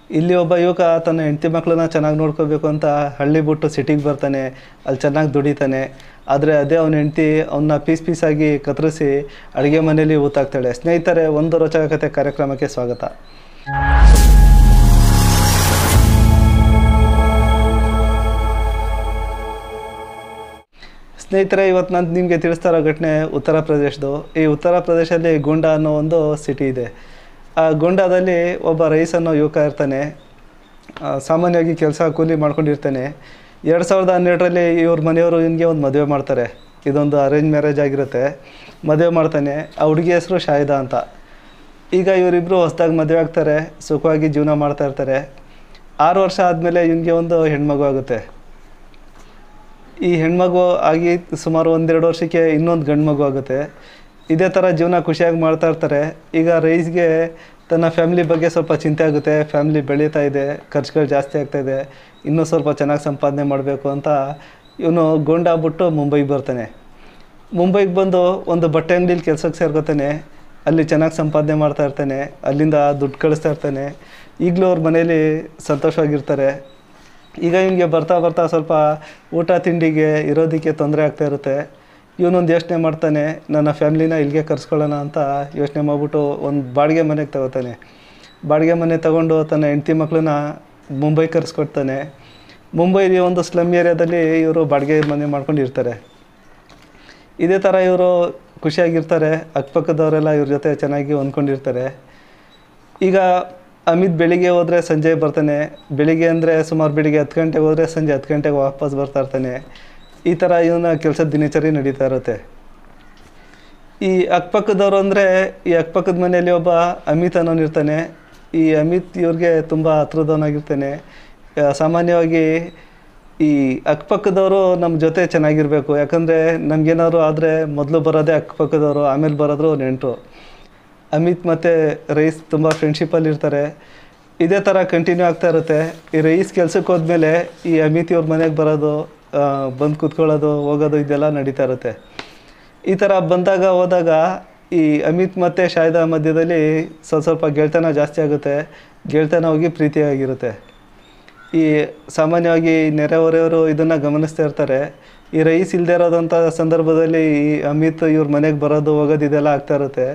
ಇಲ್ಲಿ ಒಬ್ಬ ಯುವಕ ತನ್ನ ಹೆಂಡತಿ ಮಕ್ಕಳನ್ನ ಚೆನ್ನಾಗಿ ನೋಡ್ಕೋಬೇಕು ಅಂತ ಹಳ್ಳಿ ಬಿಟ್ಟು ಸಿಟಿಗೆ ಬರ್ತಾನೆ, ಅಲ್ಲಿ ಚೆನ್ನಾಗಿ ದುಡಿತಾನೆ. ಆದರೆ ಅದೇ ಅವನ ಹೆಂಡತಿ ಅವನ್ನ ಪೀಸಾಗಿ ಕತ್ತರಿಸಿ ಅಡುಗೆ ಮನೆಯಲ್ಲಿ ಊತಾಕ್ತಾಳೆ. ಸ್ನೇಹಿತರೆ, ಒಂದು ರೋಚಕ ಕಥೆ ಕಾರ್ಯಕ್ರಮಕ್ಕೆ ಸ್ವಾಗತ. ಸ್ನೇಹಿತರೆ, ಇವತ್ತು ನಾನು ನಿಮಗೆ ತಿಳಿಸ್ತಾ ಇರೋ ಘಟನೆ ಉತ್ತರ ಪ್ರದೇಶದ್ದು. ಈ ಉತ್ತರ ಪ್ರದೇಶದಲ್ಲಿ ಗೊಂಡಾ ಅನ್ನೋ ಒಂದು ಸಿಟಿ ಇದೆ. ಆ ಗೊಂಡಾದಲ್ಲಿ ಒಬ್ಬ ರೈಸ್ ಅನ್ನೋ ಯುವಕ ಇರ್ತಾನೆ. ಸಾಮಾನ್ಯವಾಗಿ ಕೆಲಸ ಕೂಲಿ ಮಾಡ್ಕೊಂಡಿರ್ತಾನೆ. 2012ರಲ್ಲಿ ಇವ್ರ ಮನೆಯವರು ಇವನಿಗೆ ಒಂದು ಮದುವೆ ಮಾಡ್ತಾರೆ. ಇದೊಂದು ಅರೇಂಜ್ ಮ್ಯಾರೇಜ್ ಆಗಿರುತ್ತೆ. ಮದುವೆ ಮಾಡ್ತಾನೆ. ಆ ಹುಡುಗಿ ಹೆಸರು ಶಾಹಿದಾ ಅಂತ. ಈಗ ಇವರಿಬ್ಬರು ಹೊಸದಾಗಿ ಮದುವೆ ಆಗ್ತಾರೆ, ಸುಖವಾಗಿ ಜೀವನ ಮಾಡ್ತಾ ಇರ್ತಾರೆ. 6 ವರ್ಷ ಆದಮೇಲೆ ಇವನಿಗೆ ಒಂದು ಹೆಣ್ಮಗು ಆಗುತ್ತೆ. ಈ ಹೆಣ್ಮಗು ಆಗಿ ಸುಮಾರು 1-2 ವರ್ಷಕ್ಕೆ ಇನ್ನೊಂದು ಗಂಡು ಮಗು ಆಗುತ್ತೆ. ಇದೇ ಥರ ಜೀವನ ಖುಷಿಯಾಗಿ ಮಾಡ್ತಾ ಇರ್ತಾರೆ. ಈಗ ರೈಸ್ಗೆ ತನ್ನ ಫ್ಯಾಮಿಲಿ ಬಗ್ಗೆ ಸ್ವಲ್ಪ ಚಿಂತೆ ಆಗುತ್ತೆ. ಫ್ಯಾಮಿಲಿ ಬೆಳೀತಾ ಇದೆ, ಖರ್ಚುಗಳು ಜಾಸ್ತಿ ಆಗ್ತಾಯಿದೆ, ಇನ್ನೂ ಸ್ವಲ್ಪ ಚೆನ್ನಾಗಿ ಸಂಪಾದನೆ ಮಾಡಬೇಕು ಅಂತ ಇವನು ಗೊಂಡಾ ಬಿಟ್ಟು ಮುಂಬೈಗೆ ಬರ್ತಾನೆ. ಮುಂಬೈಗೆ ಬಂದು ಒಂದು ಬಟ್ಟೆ ಅಂಗಡಿಲಿ ಕೆಲಸಕ್ಕೆ ಸೇರ್ಕೋತಾನೆ. ಅಲ್ಲಿ ಚೆನ್ನಾಗಿ ಸಂಪಾದನೆ ಮಾಡ್ತಾ ಇರ್ತಾನೆ. ಅಲ್ಲಿಂದ ದುಡ್ಡು ಕಳಿಸ್ತಾ ಇರ್ತಾನೆ. ಈಗಲೂ ಅವ್ರ ಮನೇಲಿ ಸಂತೋಷವಾಗಿರ್ತಾರೆ. ಈಗ ಇವನಿಗೆ ಬರ್ತಾ ಸ್ವಲ್ಪ ಊಟ ತಿಂಡಿಗೆ ಇರೋದಕ್ಕೆ ತೊಂದರೆ ಆಗ್ತಾ ಇರುತ್ತೆ. ಇವನೊಂದು ಯೋಚನೆ ಮಾಡ್ತಾನೆ, ನನ್ನ ಫ್ಯಾಮ್ಲಿನ ಇಲ್ಲಿಗೆ ಕರ್ಸ್ಕೊಳ್ಳೋಣ ಅಂತ ಯೋಚನೆ ಮಾಡಿಬಿಟ್ಟು ಒಂದು ಬಾಡಿಗೆ ಮನೆಗೆ ತಗೋತಾನೆ. ಬಾಡಿಗೆ ಮನೆ ತಗೊಂಡು ತನ್ನ ಹೆಂಡತಿ ಮಕ್ಕಳನ್ನ ಮುಂಬೈ ಕರೆಸ್ಕೊಡ್ತಾನೆ. ಮುಂಬೈಲಿ ಒಂದು ಸ್ಲಮ್ ಏರಿಯಾದಲ್ಲಿ ಇವರು ಬಾಡಿಗೆ ಮನೆ ಮಾಡ್ಕೊಂಡಿರ್ತಾರೆ. ಇದೇ ಥರ ಇವರು ಖುಷಿಯಾಗಿರ್ತಾರೆ. ಅಕ್ಕಪಕ್ಕದವರೆಲ್ಲ ಇವ್ರ ಜೊತೆ ಚೆನ್ನಾಗಿ ಹೊಂದ್ಕೊಂಡಿರ್ತಾರೆ. ಈಗ ಅಮಿತ್ ಬೆಳಿಗ್ಗೆ ಹೋದರೆ ಸಂಜೆ ಬರ್ತಾನೆ. ಬೆಳಿಗ್ಗೆ ಅಂದರೆ ಸುಮಾರು ಬೆಳಿಗ್ಗೆ 10 ಗಂಟೆಗೆ ಹೋದರೆ ಸಂಜೆ 10 ಗಂಟೆಗೆ ವಾಪಸ್ ಬರ್ತಾ ಇರ್ತಾನೆ. ಈ ಥರ ಇವನ ಕೆಲಸದ ದಿನಚರಿ ನಡೀತಾ ಇರುತ್ತೆ. ಈ ಅಕ್ಕಪಕ್ಕದವರು ಅಂದರೆ ಈ ಅಕ್ಕಪಕ್ಕದ ಮನೆಯಲ್ಲಿ ಒಬ್ಬ ಅಮಿತ್ ಅನ್ನೋನು ಇರ್ತಾನೆ. ಈ ಅಮಿತ್ ಇವ್ರಿಗೆ ತುಂಬ ಹತ್ರದವನಾಗಿರ್ತಾನೆ. ಸಾಮಾನ್ಯವಾಗಿ ಈ ಅಕ್ಕಪಕ್ಕದವರು ನಮ್ಮ ಜೊತೆ ಚೆನ್ನಾಗಿರಬೇಕು. ಯಾಕಂದರೆ ನಮಗೇನಾದ್ರು ಆದರೆ ಮೊದಲು ಬರೋದೇ ಅಕ್ಕಪಕ್ಕದವರು, ಆಮೇಲೆ ಬರೋದ್ರು ನೆಂಟರು. ಅಮಿತ್ ಮತ್ತು ರೈಸ್ ತುಂಬ ಫ್ರೆಂಡ್ಶಿಪ್ಪಲ್ಲಿ ಇರ್ತಾರೆ. ಇದೇ ಥರ ಕಂಟಿನ್ಯೂ ಆಗ್ತಾ ಇರುತ್ತೆ. ಈ ರೈಸ್ ಕೆಲಸಕ್ಕೆ ಹೋದ್ಮೇಲೆ ಈ ಅಮಿತ್ ಇವ್ರ ಮನೆಗೆ ಬರೋದು, ಬಂದು ಕೂತ್ಕೊಳ್ಳೋದು, ಹೋಗೋದು ಇದೆಲ್ಲ ನಡೀತಾ ಇರುತ್ತೆ. ಈ ಥರ ಬಂದಾಗ ಹೋದಾಗ ಈ ಅಮಿತ್ ಮತ್ತು ಶಾಹಿದಾ ಮಧ್ಯದಲ್ಲಿ ಸ್ವಲ್ಪ ಗೆಳೆತನ ಜಾಸ್ತಿ ಆಗುತ್ತೆ. ಗೆಳೆತನ ಹೋಗಿ ಪ್ರೀತಿಯಾಗಿರುತ್ತೆ. ಈ ಸಾಮಾನ್ಯವಾಗಿ ನೆರೆಹೊರೆಯವರು ಇದನ್ನು ಗಮನಿಸ್ತಾ ಇರ್ತಾರೆ. ಈ ರೈಸ್ ಇಲ್ಲದೆ ಇರೋದಂಥ ಸಂದರ್ಭದಲ್ಲಿ ಈ ಅಮಿತ್ ಇವ್ರ ಮನೆಗೆ ಬರೋದು ಹೋಗೋದು ಇದೆಲ್ಲ ಆಗ್ತಾ ಇರುತ್ತೆ.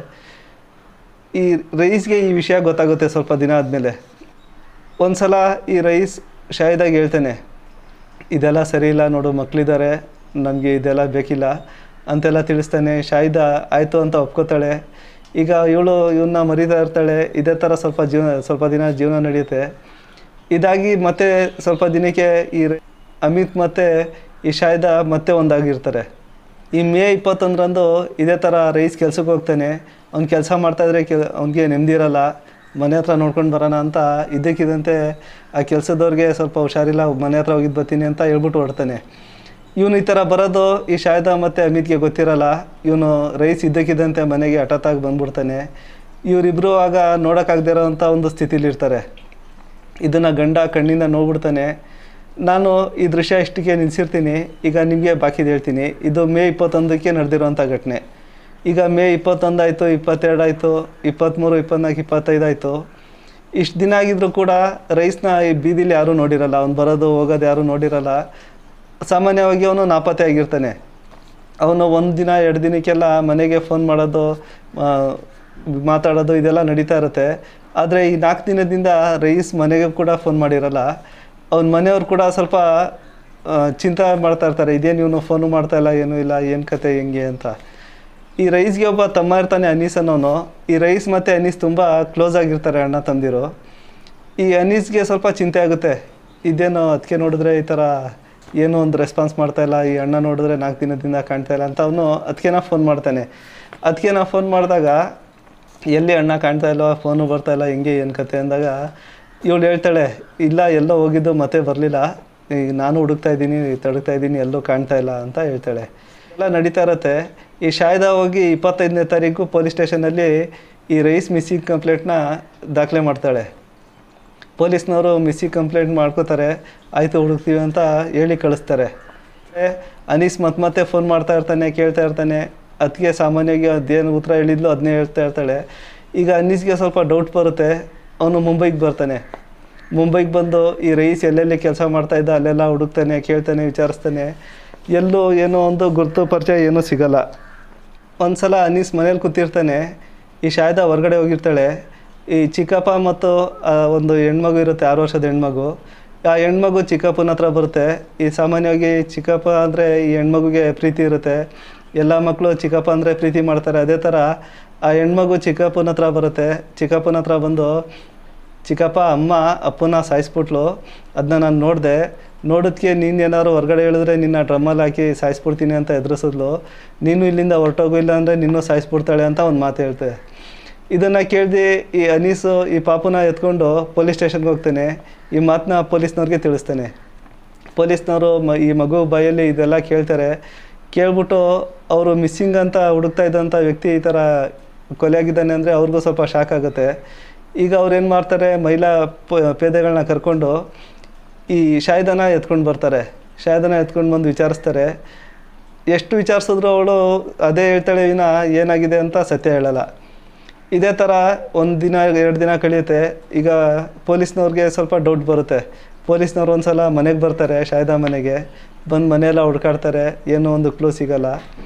ಈ ರೈಸ್ಗೆ ಈ ವಿಷಯ ಗೊತ್ತಾಗುತ್ತೆ ಸ್ವಲ್ಪ ದಿನ ಆದಮೇಲೆ. ಒಂದು ಸಲ ಈ ರೈಸ್ ಶಾಹಿದಾಗೆ ಹೇಳ್ತಾನೆ, ಇದೆಲ್ಲ ಸರಿ ಇಲ್ಲ ನೋಡು, ಮಕ್ಕಳಿದ್ದಾರೆ, ನಮಗೆ ಇದೆಲ್ಲ ಬೇಕಿಲ್ಲ ಅಂತೆಲ್ಲ ತಿಳಿಸ್ತಾನೆ. ಶಾಹಿದಾ ಆಯಿತು ಅಂತ ಒಪ್ಕೋತಾಳೆ. ಈಗ ಇವನ್ನ ಮರಿತಾ ಇರ್ತಾಳೆ. ಇದೇ ಥರ ಸ್ವಲ್ಪ ದಿನ ಜೀವನ ನಡೆಯುತ್ತೆ. ಇದಾಗಿ ಮತ್ತೆ ಸ್ವಲ್ಪ ದಿನಕ್ಕೆ ಈ ಅಮಿತ್ ಮತ್ತು ಈ ಶಾಹಿದಾ ಮತ್ತೆ ಒಂದಾಗಿರ್ತಾರೆ. ಈ ಮೇ 21ರಂದು ಇದೇ ಥರ ರೈಸ್ ಕೆಲ್ಸಕ್ಕೆ ಹೋಗ್ತಾನೆ. ಅವ್ನು ಕೆಲಸ ಮಾಡ್ತಾಯಿದ್ರೆ ಅವ್ನಿಗೆ ನೆಮ್ಮದಿ ಇರೋಲ್ಲ. ಮನೆ ಹತ್ರ ನೋಡ್ಕೊಂಡು ಬರೋಣ ಅಂತ ಇದ್ದಕ್ಕಿದ್ದಂತೆ ಆ ಕೆಲಸದವ್ರಿಗೆ ಸ್ವಲ್ಪ ಹುಷಾರಿಲ್ಲ, ಮನೆ ಹತ್ರ ಹೋಗಿದ್ದು ಬರ್ತೀನಿ ಅಂತ ಹೇಳ್ಬಿಟ್ಟು ಹೊಡ್ತಾನೆ. ಇವನು ಈ ಥರ ಬರೋದು ಈ ಶಾಹಿದಾ ಮತ್ತು ಅಮಿತ್ಗೆ ಗೊತ್ತಿರಲ್ಲ. ಇವನು ರೈಸ್ ಇದ್ದಕ್ಕಿದ್ದಂತೆ ಮನೆಗೆ ಹಠಾತ್ತಾಗಿ ಬಂದ್ಬಿಡ್ತಾನೆ. ಇವರಿಬ್ಬರು ಆಗ ನೋಡೋಕ್ಕಾಗದೇ ಇರೋವಂಥ ಒಂದು ಸ್ಥಿತಿಲಿರ್ತಾರೆ. ಇದನ್ನು ಗಂಡ ಕಣ್ಣಿಂದ ನೋಡ್ಬಿಡ್ತಾನೆ. ನಾನು ಈ ದೃಶ್ಯ ಇಷ್ಟಕ್ಕೆ ನಿಲ್ಲಿಸಿರ್ತೀನಿ. ಈಗ ನಿಮಗೆ ಬಾಕಿದು ಹೇಳ್ತೀನಿ. ಇದು ಮೇ 21ಕ್ಕೆ ನಡೆದಿರೋಂಥ ಘಟನೆ. ಈಗ ಮೇ 21 ಆಯಿತು, 22 ಆಯಿತು, 23, 24, 25 ಆಯಿತು. ಇಷ್ಟು ದಿನ ಆಗಿದ್ರೂ ಕೂಡ ರೈಸ್ನ ಈ ಬೀದಿಲಿ ಯಾರೂ ನೋಡಿರಲ್ಲ. ಅವ್ನು ಬರೋದು ಹೋಗೋದು ಯಾರೂ ನೋಡಿರಲ್ಲ. ಸಾಮಾನ್ಯವಾಗಿ ಅವನು ನಾಪತ್ತೆ ಆಗಿರ್ತಾನೆ. ಅವನು 1 ದಿನ 2 ದಿನಕ್ಕೆಲ್ಲ ಮನೆಗೆ ಫೋನ್ ಮಾಡೋದು, ಮಾತಾಡೋದು ಇದೆಲ್ಲ ನಡೀತಾ ಇರುತ್ತೆ. ಆದರೆ ಈ 4 ದಿನದಿಂದ ರೈಸ್ ಮನೆಗೆ ಕೂಡ ಫೋನ್ ಮಾಡಿರಲ್ಲ. ಅವ್ನ ಮನೆಯವ್ರು ಕೂಡ ಸ್ವಲ್ಪ ಚಿಂತೆ ಮಾಡ್ತಾ ಇರ್ತಾರೆ, ಇದೇನು ಇವನು ಫೋನು ಮಾಡ್ತಾಯಿಲ್ಲ, ಏನೂ ಇಲ್ಲ, ಏನು ಕತೆ ಹೆಂಗೆ ಅಂತ. ಈ ರೈಸ್ಗೆ ಒಬ್ಬ ತಮ್ಮ ಇರ್ತಾನೆ, ಅನೀಸ್ ಅನ್ನೋನು. ಈ ರೈಸ್ ಮತ್ತು ಅನೀಸ್ ತುಂಬ ಕ್ಲೋಸ್ ಆಗಿರ್ತಾರೆ, ಅಣ್ಣ ತಮ್ಮದಿರು. ಈ ಅನೀಸ್ಗೆ ಸ್ವಲ್ಪ ಚಿಂತೆ ಆಗುತ್ತೆ, ಇದೇನೋ ಅದಕ್ಕೆ ನೋಡಿದ್ರೆ ಈ ಥರ ಏನೋ ಒಂದು ರೆಸ್ಪಾನ್ಸ್ ಮಾಡ್ತಾಯಿಲ್ಲ, ಈ ಅಣ್ಣ ನೋಡಿದ್ರೆ 4 ದಿನದಿಂದ ಕಾಣ್ತಾಯಿಲ್ಲ ಅಂತ ಅವನು ಅದಕ್ಕೆ ಫೋನ್ ಮಾಡ್ತಾನೆ. ಅದಕ್ಕೆ ಫೋನ್ ಮಾಡಿದಾಗ ಎಲ್ಲಿ ಅಣ್ಣ ಕಾಣ್ತಾಯಿಲ್ವ, ಫೋನು ಬರ್ತಾಯಿಲ್ಲ, ಹೆಂಗೆ ಏನು ಕತೆ ಅಂದಾಗ ಇವಳು ಹೇಳ್ತಾಳೆ, ಇಲ್ಲ ಎಲ್ಲೋ ಹೋಗಿದ್ದು ಮತ್ತೆ ಬರಲಿಲ್ಲ, ಈಗ ನಾನು ಹುಡುಕ್ತಾ ಇದ್ದೀನಿ, ಎಲ್ಲೂ ಕಾಣ್ತಾಯಿಲ್ಲ ಅಂತ ಹೇಳ್ತಾಳೆ. ಎಲ್ಲ ನಡೀತಾ ಇರುತ್ತೆ. ಈ ಶಾಹಿದಾ ಹೋಗಿ 25ನೇ ತಾರೀಕು ಪೊಲೀಸ್ ಸ್ಟೇಷನಲ್ಲಿ ಈ ರೈಸ್ ಮಿಸ್ಸಿಂಗ್ ಕಂಪ್ಲೇಂಟ್ನ ದಾಖಲೆ ಮಾಡ್ತಾಳೆ. ಪೊಲೀಸ್ನವರು ಮಿಸ್ಸಿಂಗ್ ಕಂಪ್ಲೇಂಟ್ ಮಾಡ್ಕೋತಾರೆ. ಆಯಿತು ಹುಡುಕ್ತೀವಿ ಅಂತ ಹೇಳಿ ಕಳಿಸ್ತಾರೆ. ಅನೀಸ್ ಮತ್ತೆ ಫೋನ್ ಮಾಡ್ತಾ ಇರ್ತಾನೆ, ಕೇಳ್ತಾ ಇರ್ತಾನೆ. ಅದಕ್ಕೆ ಸಾಮಾನ್ಯವಾಗಿ ಅದೇನು ಉತ್ತರ ಹೇಳಿದ್ಲು ಅದನ್ನೇ ಹೇಳ್ತಾ ಇರ್ತಾಳೆ. ಈಗ ಅನೀಸ್ಗೆ ಸ್ವಲ್ಪ ಡೌಟ್ ಬರುತ್ತೆ. ಅವನು ಮುಂಬೈಗೆ ಬರ್ತಾನೆ. ಮುಂಬೈಗೆ ಬಂದು ಈ ರೈಸ್ ಎಲ್ಲೆಲ್ಲಿ ಕೆಲಸ ಮಾಡ್ತಾಯಿದ್ದ ಅಲ್ಲೆಲ್ಲ ಹುಡುಕ್ತಾನೆ, ಕೇಳ್ತಾನೆ, ವಿಚಾರಿಸ್ತಾನೆ. ಎಲ್ಲೂ ಏನೋ ಒಂದು ಗುರುತು ಪರಿಚಯ ಏನೂ ಸಿಗಲ್ಲ. ಒಂದು ಸಲ ಅನೀಸ್ ಮನೇಲಿ ಕೂತಿರ್ತಾನೆ, ಈ ಶಾಹಿದಾ ಹೊರಗಡೆ ಹೋಗಿರ್ತಾಳೆ. ಈ ಚಿಕ್ಕಪ್ಪ ಮತ್ತು ಒಂದು ಹೆಣ್ಮಗು ಇರುತ್ತೆ, 6 ವರ್ಷದ ಹೆಣ್ಮಗು. ಆ ಹೆಣ್ಮಗು ಚಿಕ್ಕಪ್ಪನ ಹತ್ರ ಬರುತ್ತೆ. ಈ ಸಾಮಾನ್ಯವಾಗಿ ಚಿಕ್ಕಪ್ಪ ಅಂದರೆ ಈ ಹೆಣ್ಮಗುಗೆ ಪ್ರೀತಿ ಇರುತ್ತೆ, ಎಲ್ಲ ಮಕ್ಕಳು ಚಿಕ್ಕಪ್ಪ ಅಂದರೆ ಪ್ರೀತಿ ಮಾಡ್ತಾರೆ. ಅದೇ ಥರ ಆ ಹೆಣ್ಮಗು ಚಿಕ್ಕಪ್ಪನ ಹತ್ರ ಬರುತ್ತೆ. ಚಿಕ್ಕಪ್ಪನ ಹತ್ರ ಬಂದು, ಚಿಕ್ಕಪ್ಪ ಅಮ್ಮ ಅಪ್ಪನ ಸಾಯಿಸ್ಬಿಟ್ಲು, ಅದನ್ನ ನಾನು ನೋಡಿದೆ, ನೋಡೋದಕ್ಕೆ ನೀನೇನಾದ್ರು ಹೊರಗಡೆ ಹೇಳಿದ್ರೆ ನಿನ್ನ ಡ್ರಮ್ಮಲ್ಲಿ ಹಾಕಿ ಸಾಯಿಸ್ಬಿಡ್ತೀನಿ ಅಂತ ಎದುರಿಸಿದ್ಲು, ನೀನು ಇಲ್ಲಿಂದ ಹೊರಟೋಗು, ಇಲ್ಲ ಅಂದರೆ ನಿನ್ನೂ ಸಾಯಿಸ್ಬಿಡ್ತಾಳೆ ಅಂತ ಒಂದು ಮಾತು ಹೇಳ್ತೆ. ಇದನ್ನು ಕೇಳಿದು ಈ ಅನೀಸು ಈ ಪಾಪುನ ಎತ್ಕೊಂಡು ಪೊಲೀಸ್ ಸ್ಟೇಷನ್ಗೆ ಹೋಗ್ತಾನೆ. ಈ ಮಾತನ್ನ ಪೊಲೀಸ್ನವ್ರಿಗೆ ತಿಳಿಸ್ತಾನೆ. ಪೊಲೀಸ್ನವರು ಈ ಮಗು ಬಾಯಲ್ಲಿ ಇದೆಲ್ಲ ಕೇಳ್ತಾರೆ. ಕೇಳ್ಬಿಟ್ಟು ಅವರು ಮಿಸ್ಸಿಂಗ್ ಅಂತ ಹುಡುಕ್ತಾ ಇದ್ದಂಥ ವ್ಯಕ್ತಿ ಈ ಥರ ಕೊಲೆಯಾಗಿದ್ದಾನೆ ಅಂದರೆ ಅವ್ರಿಗೂ ಸ್ವಲ್ಪ ಶಾಕ್ ಆಗುತ್ತೆ. ಈಗ ಅವ್ರು ಏನು ಮಾಡ್ತಾರೆ, ಮಹಿಳಾ ಪೇದೆಗಳನ್ನ ಕರ್ಕೊಂಡು ಈ ಶಾಹಿದಾನ ಎತ್ಕೊಂಡು ಬರ್ತಾರೆ. ಶಾಹಿದಾನ ಎತ್ಕೊಂಡು ಬಂದು ವಿಚಾರಿಸ್ತಾರೆ. ಎಷ್ಟು ವಿಚಾರಿಸಿದ್ರು ಅವಳು ಅದೇ ಹೇಳ್ತಾಳೆ, ವಿನ ಏನಾಗಿದೆ ಅಂತ ಸತ್ಯ ಹೇಳಲ್ಲ. ಇದೇ ಥರ 1 ದಿನ 2 ದಿನ ಕಳೆಯುತ್ತೆ. ಈಗ ಪೊಲೀಸ್ನವ್ರಿಗೆ ಸ್ವಲ್ಪ ಡೌಟ್ ಬರುತ್ತೆ. ಪೊಲೀಸ್ನವ್ರು ಒಂದು ಸಲ ಮನೆಗೆ ಬರ್ತಾರೆ, ಶಾಹಿದಾ ಮನೆಗೆ ಬಂದು ಮನೆಯೆಲ್ಲ ಹುಡ್ಕಾಡ್ತಾರೆ, ಏನೋ ಒಂದು ಕ್ಲೂ ಸಿಗಲ್ಲ.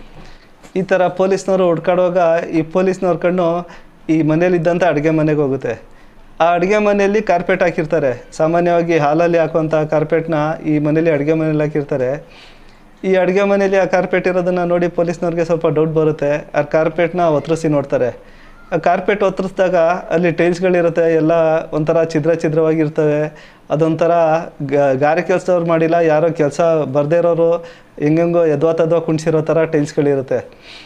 ಈ ಥರ ಪೊಲೀಸ್ನವರು ಹುಡ್ಕಾಡುವಾಗ ಈ ಪೊಲೀಸ್ನವ್ರ ಕಣ್ಣು ಈ ಮನೇಲಿದ್ದಂಥ ಅಡುಗೆ ಮನೆಗೆ ಹೋಗುತ್ತೆ. ಆ ಅಡುಗೆ ಮನೆಯಲ್ಲಿ ಕಾರ್ಪೆಟ್ ಹಾಕಿರ್ತಾರೆ. ಸಾಮಾನ್ಯವಾಗಿ ಹಾಲಲ್ಲಿ ಹಾಕುವಂಥ ಕಾರ್ಪೆಟ್ನ ಈ ಮನೇಲಿ ಅಡುಗೆ ಮನೇಲಿ ಹಾಕಿರ್ತಾರೆ. ಈ ಅಡುಗೆ ಮನೇಲಿ ಆ ಕಾರ್ಪೆಟ್ ಇರೋದನ್ನು ನೋಡಿ ಪೊಲೀಸ್ನವ್ರಿಗೆ ಸ್ವಲ್ಪ ಡೌಟ್ ಬರುತ್ತೆ. ಆ ಕಾರ್ಪೆಟ್ನ ಒತ್ತರಿಸಿ ನೋಡ್ತಾರೆ. ಆ ಕಾರ್ಪೆಟ್ ಒತ್ತರಿಸಿದಾಗ ಅಲ್ಲಿ ಟೈಲ್ಸ್ಗಳಿರುತ್ತೆ, ಎಲ್ಲ ಒಂಥರ ಛಿದ್ರವಾಗಿರ್ತವೆ. ಅದೊಂಥರ ಗಾರೆ ಕೆಲಸದವ್ರು ಮಾಡಿಲ್ಲ, ಯಾರೋ ಕೆಲಸ ಬರದೇ ಇರೋರು ಹೆಂಗೆಂಗೋ ಯದ್ವಾ ಕುಣಿಸಿರೋ ಥರ ಟೈಲ್ಸ್ಗಳಿರುತ್ತೆ.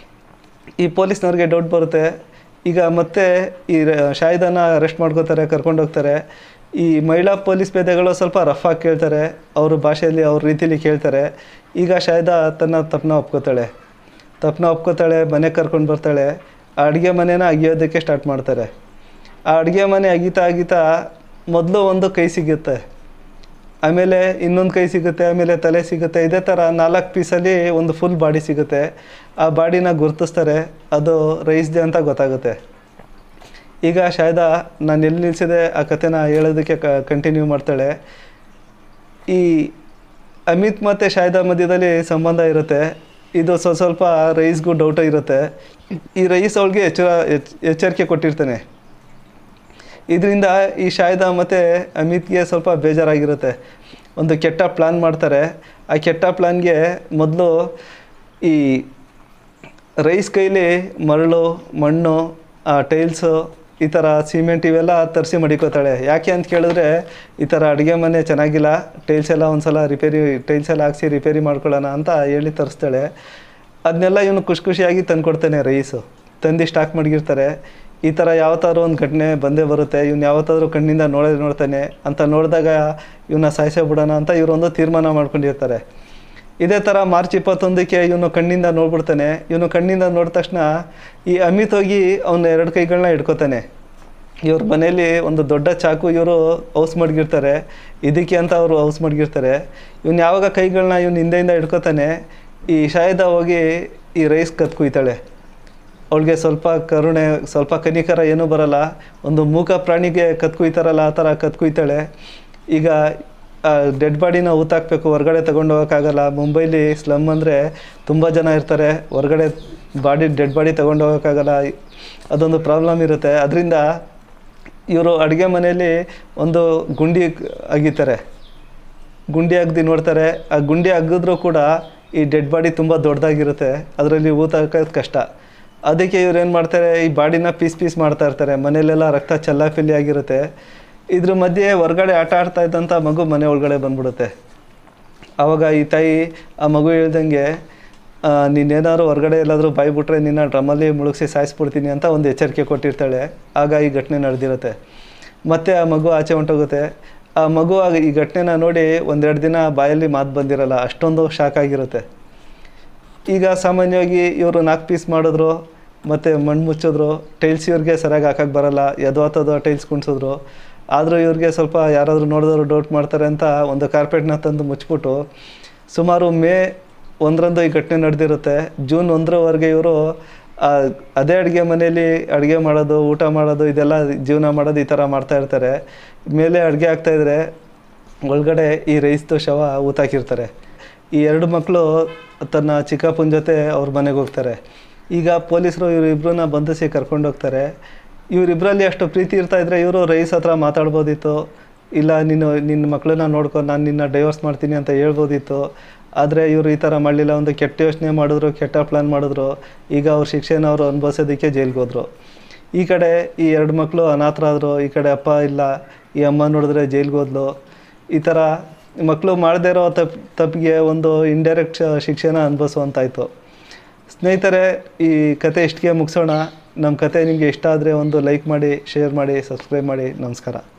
ಈ ಪೊಲೀಸ್ನವ್ರಿಗೆ ಡೌಟ್ ಬರುತ್ತೆ. ಈಗ ಮತ್ತೆ ಈ ಶಾಹಿದಾನ ಅರೆಸ್ಟ್ ಮಾಡ್ಕೋತಾರೆ, ಕರ್ಕೊಂಡೋಗ್ತಾರೆ. ಈ ಮಹಿಳಾ ಪೊಲೀಸ್ ಪೇದೆಗಳು ಸ್ವಲ್ಪ ರಫ್ ಆಗಿ ಕೇಳ್ತಾರೆ, ಅವ್ರ ಭಾಷೆಯಲ್ಲಿ ಅವ್ರ ರೀತಿಲಿ ಕೇಳ್ತಾರೆ. ಈಗ ಶಾಹಿದಾ ತನ್ನ ತಪ್ಪನ್ನ ಒಪ್ಕೋತಾಳೆ, ಮನೆಗೆ ಕರ್ಕೊಂಡು ಬರ್ತಾಳೆ. ಆ ಅಡುಗೆ ಮನೆನ ಅಗಿಯೋದಕ್ಕೆ ಸ್ಟಾರ್ಟ್ ಮಾಡ್ತಾರೆ. ಆ ಅಡುಗೆ ಮನೆ ಅಗೀತಾ ಮೊದಲು ಒಂದು ಕೈ ಸಿಗುತ್ತೆ, ಆಮೇಲೆ ಇನ್ನೊಂದು ಕೈ ಸಿಗುತ್ತೆ, ಆಮೇಲೆ ತಲೆ ಸಿಗುತ್ತೆ. ಇದೇ ಥರ 4 ಪೀಸಲ್ಲಿ ಒಂದು ಫುಲ್ ಬಾಡಿ ಸಿಗುತ್ತೆ. ಆ ಬಾಡಿನ ಗುರುತಿಸ್ತಾರೆ, ಅದು ರೈಸ್ದೆ ಅಂತ ಗೊತ್ತಾಗುತ್ತೆ. ಈಗ ಶಾಹಿದಾ ನಾನು ಎಲ್ಲಿ ನಿಲ್ಲಿಸಿದೆ ಆ ಕಥೆನ ಹೇಳೋದಕ್ಕೆ ಕಂಟಿನ್ಯೂ ಮಾಡ್ತಾಳೆ. ಈ ಅಮಿತ್ ಮತ್ತು ಶಾಹಿದಾ ಮಧ್ಯದಲ್ಲಿ ಸಂಬಂಧ ಇರುತ್ತೆ. ಇದು ಸ್ವಲ್ಪ ರೈಸ್ಗೂ ಡೌಟ ಇರುತ್ತೆ. ಈ ರೈಸ್ ಅವಳಿಗೆ ಎಚ್ಚರಿಕೆ ಕೊಟ್ಟಿರ್ತಾನೆ. ಇದರಿಂದ ಈ ಶಾಹಿದಾ ಮತ್ತು ಅಮಿತ್ಗೆ ಸ್ವಲ್ಪ ಬೇಜಾರಾಗಿರುತ್ತೆ. ಒಂದು ಕೆಟ್ಟ ಪ್ಲ್ಯಾನ್ ಮಾಡ್ತಾರೆ. ಆ ಕೆಟ್ಟ ಪ್ಲ್ಯಾನ್ಗೆ ಮೊದಲು ಈ ರೈಸ್ ಕೈಲಿ ಮರಳು, ಮಣ್ಣು, ಟೈಲ್ಸು, ಈ ಥರ ಸಿಮೆಂಟ್ ಇವೆಲ್ಲ ತರಿಸಿ ಮಡಿಕೋತಾಳೆ. ಯಾಕೆ ಅಂತ ಕೇಳಿದ್ರೆ, ಈ ಥರ ಅಡುಗೆ ಮನೆ ಚೆನ್ನಾಗಿಲ್ಲ, ಟೈಲ್ಸ್ ಎಲ್ಲ ಒಂದು ಸಲ ಟೈಲ್ಸ್ ಎಲ್ಲ ಹಾಕ್ಸಿ ರಿಪೇರಿ ಮಾಡ್ಕೊಳ್ಳೋಣ ಅಂತ ಹೇಳಿ ತರಿಸ್ತಾಳೆ. ಅದನ್ನೆಲ್ಲ ಇವನು ಖುಷಿಯಾಗಿ ತಂದುಕೊಡ್ತಾನೆ. ರೈಸು ತಂದು ಸ್ಟಾಕ್ ಮಡಗಿರ್ತಾರೆ. ಈ ಥರ ಯಾವತ್ತಾದ್ರೂ ಒಂದು ಘಟನೆ ಬಂದೇ ಬರುತ್ತೆ, ಇವ್ನು ಯಾವತ್ತಾದ್ರೂ ಕಣ್ಣಿಂದ ನೋಡ್ತಾನೆ ಅಂತ ನೋಡಿದಾಗ ಇವನ್ನ ಸಾಯಿಸೇ ಬಿಡೋಣ ಅಂತ ಇವರೊಂದು ತೀರ್ಮಾನ ಮಾಡ್ಕೊಂಡಿರ್ತಾರೆ. ಇದೇ ಥರ ಮಾರ್ಚ್ 21ಕ್ಕೆ ಇವನು ಕಣ್ಣಿಂದ ನೋಡ್ಬಿಡ್ತಾನೆ. ಇವನು ಕಣ್ಣಿಂದ ನೋಡಿದ ತಕ್ಷಣ ಈ ಅಮಿತ್ ಹೋಗಿ ಅವನ 2 ಕೈಗಳನ್ನ ಹಿಡ್ಕೋತಾನೆ. ಇವ್ರ ಮನೇಲಿ ಒಂದು ದೊಡ್ಡ ಚಾಕು ಇವರು ಹೌಸ್ ಮಡಗಿರ್ತಾರೆ, ಇದಕ್ಕೆ ಅಂತ ಅವರು ಹೌಸ್ ಮಡಗಿರ್ತಾರೆ. ಇವನು ಯಾವಾಗ ಕೈಗಳನ್ನ ಇವನು ಹಿಂದೆಯಿಂದ ಹಿಡ್ಕೋತಾನೆ, ಈ ಶಾಹಿದಾ ಹೋಗಿ ಈ ರೈಸ್ ಕತ್ಕುಯ್ತಾಳೆ. ಅವಳಿಗೆ ಸ್ವಲ್ಪ ಕರುಣೆ, ಸ್ವಲ್ಪ ಕನಿಕರ ಏನೂ ಬರಲ್ಲ. ಒಂದು ಮೂಕ ಪ್ರಾಣಿಗೆ ಕತ್ಕುಯ್ತಾರಲ್ಲ ಆ ಥರ ಕತ್ಕುಯ್ತಾಳೆ. ಈಗ ಡೆಡ್ ಬಾಡಿನ ಊತಾಕಬೇಕು, ಹೊರಗಡೆ ತೊಗೊಂಡು ಹೋಗೋಕ್ಕಾಗಲ್ಲ. ಮುಂಬೈಲಿ ಸ್ಲಮ್ ಅಂದರೆ ತುಂಬ ಜನ ಇರ್ತಾರೆ, ಹೊರಗಡೆ ಡೆಡ್ ಬಾಡಿ ತೊಗೊಂಡು ಹೋಗೋಕ್ಕಾಗಲ್ಲ, ಅದೊಂದು ಪ್ರಾಬ್ಲಮ್ ಇರುತ್ತೆ. ಅದರಿಂದ ಇವರು ಅಡುಗೆ ಮನೆಯಲ್ಲಿ ಒಂದು ಗುಂಡಿ ಅಗಿತಾರೆ. ಗುಂಡಿ ಅಗ್ದು ನೋಡ್ತಾರೆ. ಆ ಗುಂಡಿ ಅಗಿದ್ರೂ ಕೂಡ ಈ ಡೆಡ್ ಬಾಡಿ ತುಂಬ ದೊಡ್ಡದಾಗಿರುತ್ತೆ, ಅದರಲ್ಲಿ ಊತಾಕೋದು ಕಷ್ಟ. ಅದಕ್ಕೆ ಇವ್ರು ಏನು ಮಾಡ್ತಾರೆ, ಈ ಬಾಡಿನ ಪೀಸ್ ಮಾಡ್ತಾ ಇರ್ತಾರೆ. ಮನೆಯಲ್ಲೆಲ್ಲ ರಕ್ತ ಚೆಲ್ಲಾಪಿಲ್ಲಿ ಆಗಿರುತ್ತೆ. ಇದ್ರ ಮಧ್ಯೆ ಹೊರಗಡೆ ಆಟ ಆಡ್ತಾ ಇದ್ದಂಥ ಮಗು ಮನೆ ಒಳಗಡೆ ಬಂದ್ಬಿಡುತ್ತೆ. ಆವಾಗ ಈ ತಾಯಿ ಆ ಮಗು ಹೇಳ್ದಂಗೆ, ನೀನೇನಾದ್ರು ಹೊರಗಡೆ ಎಲ್ಲಾದರೂ ಬಾಯ್ಬಿಟ್ರೆ ನಿನ್ನ ಡ್ರಮ್ಮಲ್ಲಿ ಮುಳುಗಿಸಿ ಸಾಯಿಸ್ಬಿಡ್ತೀನಿ ಅಂತ ಒಂದು ಎಚ್ಚರಿಕೆ ಕೊಟ್ಟಿರ್ತಾಳೆ. ಆಗ ಈ ಘಟನೆ ನಡೆದಿರುತ್ತೆ. ಮತ್ತು ಆ ಮಗು ಆಚೆ ಹೊಂಟೋಗುತ್ತೆ. ಆ ಮಗು ಈ ಘಟನೆನ ನೋಡಿ 1-2 ದಿನ ಬಾಯಲ್ಲಿ ಮಾತು ಬಂದಿರಲ್ಲ, ಅಷ್ಟೊಂದು ಶಾಕ್ ಆಗಿರುತ್ತೆ. ಈಗ ಸಾಮಾನ್ಯವಾಗಿ ಇವರು 4 ಪೀಸ್ ಮಾಡಿದ್ರು, ಮತ್ತು ಮಣ್ಣು ಮುಚ್ಚಿದ್ರು. ಟೈಲ್ಸ್ ಇವ್ರಿಗೆ ಸರಿಯಾಗಿ ಹಾಕೋಕ್ಕೆ ಬರಲ್ಲ, ಯದ್ವಾತದ ಟೈಲ್ಸ್ ಕುಣಿಸಿದ್ರು. ಆದರೂ ಇವ್ರಿಗೆ ಸ್ವಲ್ಪ ಯಾರಾದರೂ ನೋಡಿದವರು ಡೌಟ್ ಮಾಡ್ತಾರೆ ಅಂತ ಒಂದು ಕಾರ್ಪೆಟ್ನ ತಂದು ಮುಚ್ಚಿಬಿಟ್ಟು, ಸುಮಾರು ಮೇ 1ರಂದು ಈ ಘಟನೆ ನಡೆದಿರುತ್ತೆ. ಜೂನ್ 1ರವರೆಗೆ ಇವರು ಅದೇ ಅಡುಗೆ ಮನೇಲಿ ಅಡುಗೆ ಮಾಡೋದು, ಊಟ ಮಾಡೋದು, ಇದೆಲ್ಲ ಜೀವನ ಮಾಡೋದು, ಈ ಥರ ಮಾಡ್ತಾಯಿರ್ತಾರೆ. ಮೇಲೆ ಅಡುಗೆ ಆಗ್ತಾಯಿದ್ರೆ ಒಳಗಡೆ ಈ ರೈಸ್ದು ಶವ ಊತಾಕಿರ್ತಾರೆ. ಈ 2 ಮಕ್ಕಳು ತನ್ನ ಚಿಕ್ಕಪ್ಪನ ಜೊತೆ ಅವ್ರ ಮನೆಗೆ ಹೋಗ್ತಾರೆ. ಈಗ ಪೊಲೀಸರು ಇವರಿಬ್ಬರನ್ನ ಬಂಧಿಸಿ ಕರ್ಕೊಂಡೋಗ್ತಾರೆ. ಇವರಿಬ್ಬರಲ್ಲಿ ಅಷ್ಟು ಪ್ರೀತಿ ಇರ್ತಾಯಿದ್ರೆ ಇವರು ರೈಸ್ ಹತ್ರ ಮಾತಾಡ್ಬೋದಿತ್ತು, ಇಲ್ಲ ನಿನ್ನ ಮಕ್ಕಳನ್ನ ನೋಡ್ಕೊ, ನಾನು ನಿನ್ನ ಡೈವರ್ಸ್ ಮಾಡ್ತೀನಿ ಅಂತ ಹೇಳ್ಬೋದಿತ್ತು. ಆದರೆ ಇವರು ಈ ಥರ ಮಾಡಲಿಲ್ಲ. ಒಂದು ಕೆಟ್ಟ ಯೋಚನೆ ಮಾಡಿದ್ರು, ಕೆಟ್ಟ ಪ್ಲ್ಯಾನ್ ಮಾಡಿದ್ರು. ಈಗ ಅವ್ರ ಶಿಕ್ಷೆನ ಅವರು ಅನುಭವಿಸೋದಕ್ಕೆ ಜೈಲಿಗೆ ಹೋದರು. ಈ ಕಡೆ ಈ 2 ಮಕ್ಕಳು ಅನಾಥರಾದರು. ಈ ಕಡೆ ಅಪ್ಪ ಇಲ್ಲ, ಈ ಅಮ್ಮ ನೋಡಿದ್ರೆ ಜೈಲಿಗೆ ಹೋದ್ಲು. ಈ ಥರ ಮಕ್ಕಳು ಮಾಡದೇ ಇರೋ ತಪ್ಪಿಗೆ ಒಂದು ಇಂಡೈರೆಕ್ಟ್ ಶಿಕ್ಷೆನ ಅನುಭವಿಸುವಂತಾಯಿತು. ಸ್ನೇಹಿತರೆ, ಈ ಕತೆ ಇಷ್ಟಿಗೆ ಮುಗಿಸೋಣ. ನಮ್ಮ ಕತೆ ನಿಮಗೆ ಇಷ್ಟ ಆದರೆ ಒಂದು ಲೈಕ್ ಮಾಡಿ, ಶೇರ್ ಮಾಡಿ, ಸಬ್ಸ್ಕ್ರೈಬ್ ಮಾಡಿ. ನಮಸ್ಕಾರ.